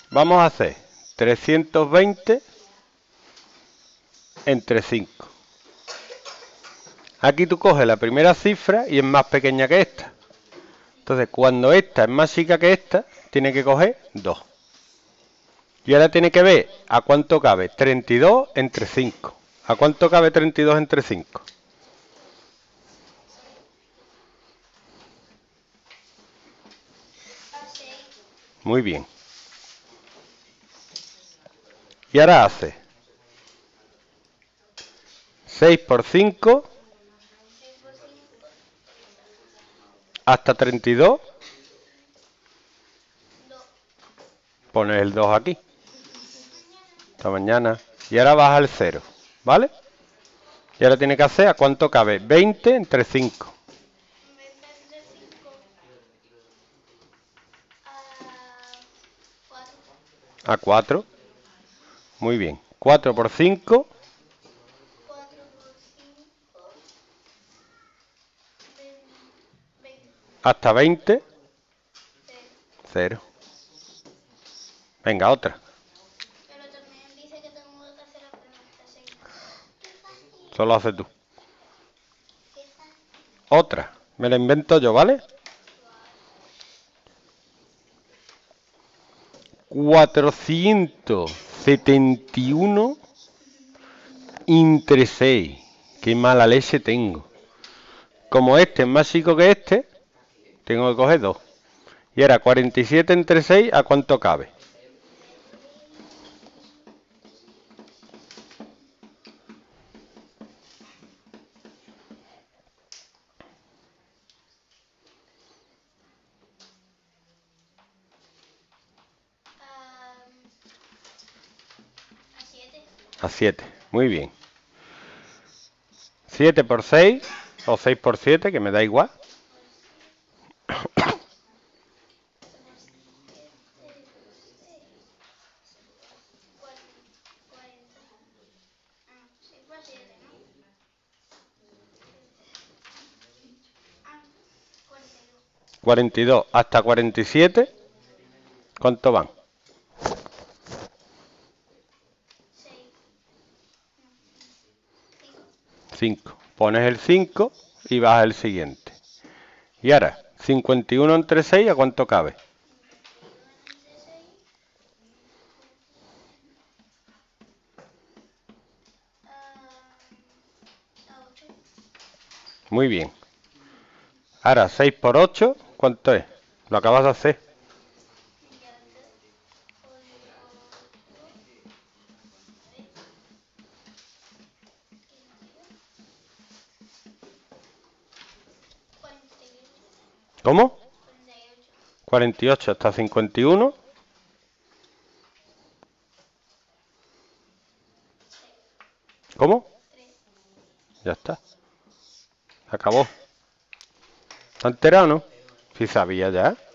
Vamos a hacer 320 entre 5. Aquí tú coges la primera cifra y es más pequeña que esta. Entonces, cuando esta es más chica que esta, tiene que coger 2. Y ahora tiene que ver a cuánto cabe 32 entre 5. ¿A cuánto cabe 32 entre 5? Muy bien. Y ahora hace 6 por 5 hasta 32. Pones el 2 aquí. Hasta mañana. Y ahora baja el 0. ¿Vale? Y ahora tiene que hacer a cuánto cabe 20 entre 5. A 4. Muy bien. 4 por 5. Hasta 20. 0. Venga, otra. Pero también dice que tengo que hacer la pregunta 6. Solo haces tú. Otra. Me la invento yo, ¿vale? 471 entre 6. Qué mala leche tengo. Como este es más chico que este, tengo que coger 2. Y ahora 47 entre 6, ¿a cuánto cabe? A 7. A 7. Muy bien. 7 por 6 o 6 por 7, que me da igual. 42 hasta 47. ¿Cuánto van? 5. Pones el 5 y vas al siguiente. Y ahora, 51 entre 6, ¿a cuánto cabe? Muy bien. Ahora, 6 por 8, ¿cuánto es? Lo acabas de hacer. ¿Cómo? 48 hasta 51. ¿Cómo? Ya está. Acabó. ¿Está enterado, no? Si sabía ya.